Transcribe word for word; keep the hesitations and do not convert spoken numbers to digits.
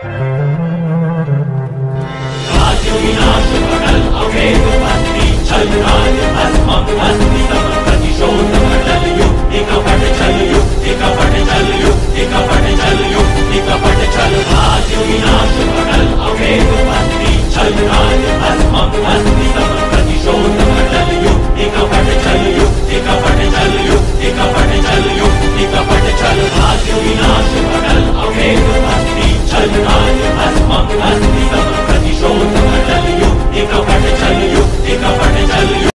राज्य विनाश बदल अवेद बंदी चल राज भस्म भस्मी